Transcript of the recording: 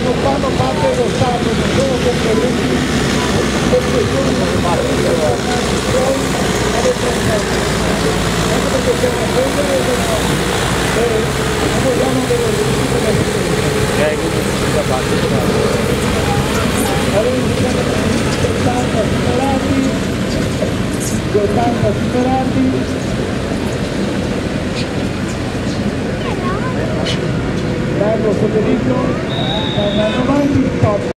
non fanno parte dello Stato, non sono concorrenti, perché sono normali, anche perché c'è una cosa e non vogliamo avere da parte. allora iniziamo gli 80 superati, bello pomeriggio, andando avanti, top.